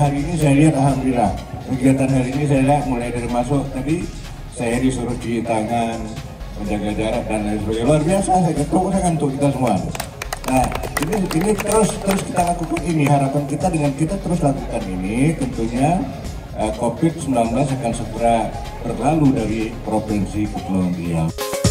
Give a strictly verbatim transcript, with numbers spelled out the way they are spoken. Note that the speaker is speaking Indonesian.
hari ini saya lihat alhamdulillah kegiatan hari ini saya lihat mulai dari masuk tadi saya disuruh cuci tangan, menjaga jarak dan lain sebagainya. Luar biasa, saya ketemu untuk kita semua. Nah, ini ini terus terus kita lakukan ini. Harapan kita dengan kita terus lakukan ini, tentunya uh, COVID sembilan belas akan segera berlalu dari Provinsi Kepulauan Riau.